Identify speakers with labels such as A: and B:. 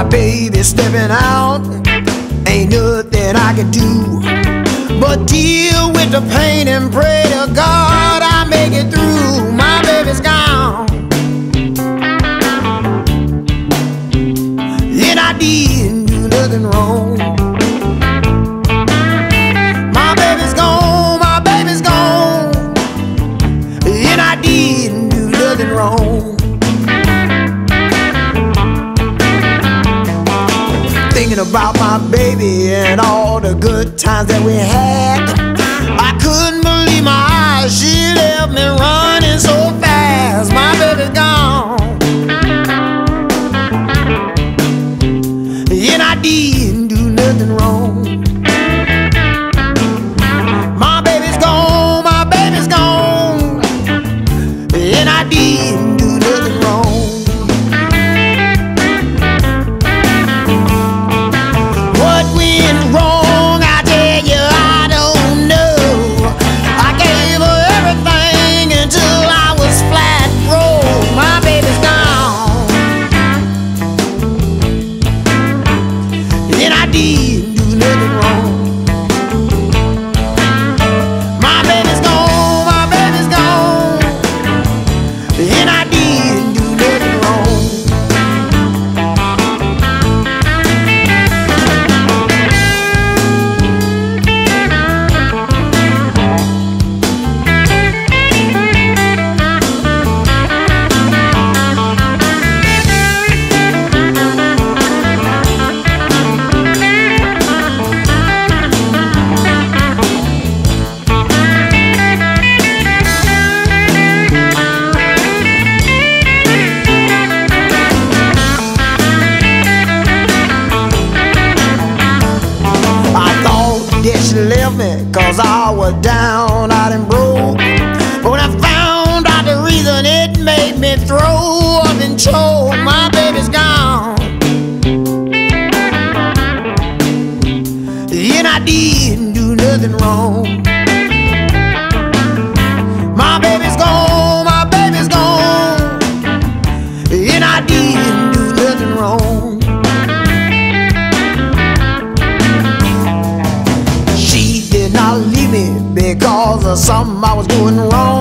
A: my baby stepping out. Ain't nothing I can do but deal with the pain and pray to God I make it through. My baby's gone, and I didn't do nothing wrong. My baby's gone, my baby's gone, and I didn't do nothing wrong. Thinking about my baby and all the good times that we had, I couldn't believe my eyes. She left me running so fast. My baby's gone, and I didn't do nothing wrong. My baby's gone, my baby's gone, and I didn't do nothing wrong. What went wrong, I tell you, I don't know. I gave her everything until I was flat broke. My baby's gone, and I didn't do nothing wrong. My baby's gone, my baby's gone, and I didn't do nothing wrong. Yeah, she left me 'cause I was down, out and broke. But when I found out the reason, it made me throw up and choke. My baby's gone, and I didn't do nothing wrong. My baby's gone, my baby's gone, and I didn't do nothing wrong. Not leave me because of something I was doing wrong.